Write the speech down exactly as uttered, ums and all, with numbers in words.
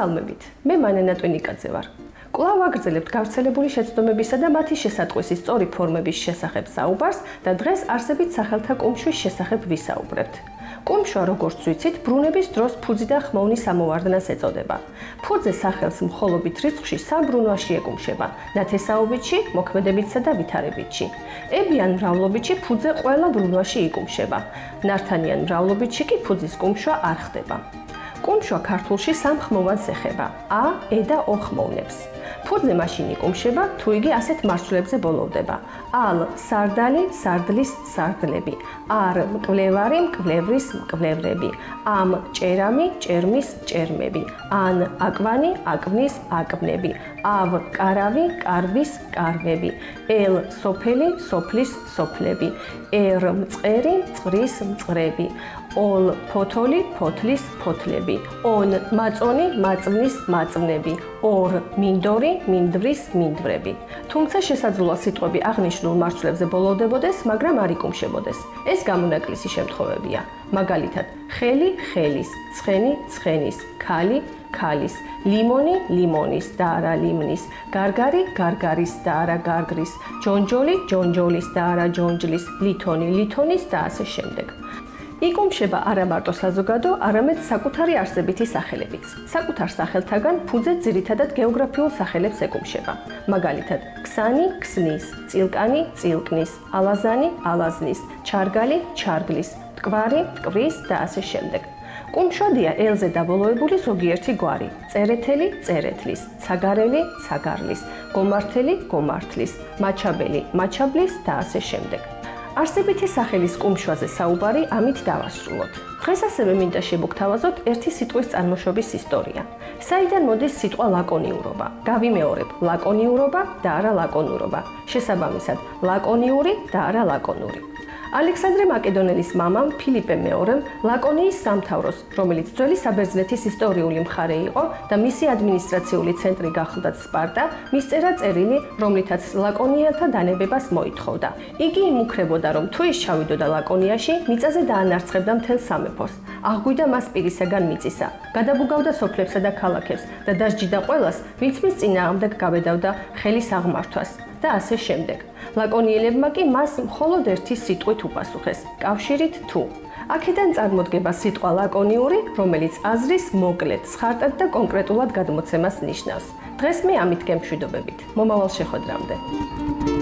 მოგესალმებით. მე მანენა ტვინიკაძე ვარ. კვლავ აგრძელებთ გავრცელებული შეცდომებისა და მათი შესატყვისის სწორი ფორმების შესახებ საუბარს და დღეს არსებით სახელთა კუმშვის შესახებ ვისაუბრებთ. კუმშვა, როგორც ვიცით, ბრუნების დროს ფუძი და ხმოვნის ამოვარდნას ეწოდება. ფუძე სახელს მხოლობით რიცხვში სამ ბრუნვაში ეკუმშება: ნათესაობითში, მოქმედებითსა და ვითარებითში. ებიან მრავლობითში ფუძე ყველა ბრუნვაში იკუმშება. ნართანიან მრავლობითში კი ფუძის კუმშვა არ ხდება. კუმშვა ქართულში სამ ხმოვანს ეხება: ა, ე და ო ხმოვნებს. ფუძე მაშინ იკუმშება, თუ იგი ასეთ მარცვლებზე ბოლოვდება: ალ სარდალი, სარდლის, სარდლები; არ მკვლევარი, მკვლევრის, მკვლევრები; ამ ჭერამი, ჭერმის, ჭერმები; ან აკვანი, აკვნის, აკვნები; ავ კარავი, კარვის, კარვები; ელ სოფელი, სოფლის, სოფლები; ер მწყერი, მწყრის, მწყრები; ოლ ფოთოლი, ფოთლის, ფოთლები; ონ მაწონი, მაწვნის, მაწვნები; ორ მინდორი, მინდვრის, მინდვრები. თუმცა შესაძლოა სიტყვები აღნიშნულ მარცვლებზე ბოლოვდებოდეს, მაგრამ არ იკუმშებოდეს. ეს გამონაკლისი შემთხვევებია. მაგალითად, ხელი, ხელის; ცხენი, ცხენის; ქალი, ქალის; ლიმონი, ლიმონის და არა ლიმნის; გარგარი, გარგარის და არა გარგრის; ჯონჯოლი, ჯონჯოლის და არა ჯონჯლის; ლითონი, ლითონის და ასე შემდეგ. იკუმშება არა მარტო საზოგადო, არამედ საკუთარი არსებითი სახელებიც. საკუთარ სახელთაგან ფუძე ძირითადად გეოგრაფიულ სახელებს ეკუმშება. მაგალითად, ქსანი, ქსნის; წილკანი, წილკნის; ალაზანი, ალაზნის; ჩარგალი, ჩარგლის; მტკვარი, მტკვრის და ასე შემდეგ. კუმშვადია ელზე დაბოლოებული ზოგიერთი გვარი: წერეთელი, წერეთლის; ცაგარელი, ცაგარლის; გომართელი, გომართლის; მაჩაბელი, მაჩაბლის და ასე შემდეგ. არსებითი სახელის კუმშვაზე საუბარი ამით დავასრულოთ. დღეს ასევე მინდა შევგვთავაზოთ ერთი სიტყვის წარმოშობის ისტორია. საიდან მოდის სიტყვა ლაკონიურობა? გავიმეორებ: ლაკონიურობა და არა ლაკონურობა. შესაბამისად, ლაკონიური და არა ლაკონური. ალექსანდრე მაკედონელის მამამ, ფილიპე მეორემ, ლაკონიის სამთავროს, რომელიც ძველი საბერძნეთის ისტორიული მხარე იყო და მისი ადმინისტრაციული ცენტრი გახლდათ სპარტა, მისწერა წერილი, რომლითაც ლაკონიელთა დანებებას მოითხოვდა. იგი იმუქრებოდა, რომ თუ ის ჩავიდოდა ლაკონიაში, მიწაზე დაანარცხებდა მთელ სამეფოს. აღგვიდა მას პირისაგან მიწისა, გადაბუგავდა სოფლებსა და ქალაქებს და დასჯიდა ყველას, ვინც მის წინააღმდეგ გავედავდა ხელის აღმართვას და ასე შემდეგ. ლაკონიელებმა კი მას მხოლოდ ერთი სიტყვით უპასუხეს: კავშირით თუ. აქედან წარმოდგება სიტყვა ლაკონიური, რომელიც აზრის მოკლედ, სხარტად და კონკრეტულად გადმოცემას ნიშნავს. დღეს მე ამით გემშვიდობებით. მომავალ შეხვედრამდე.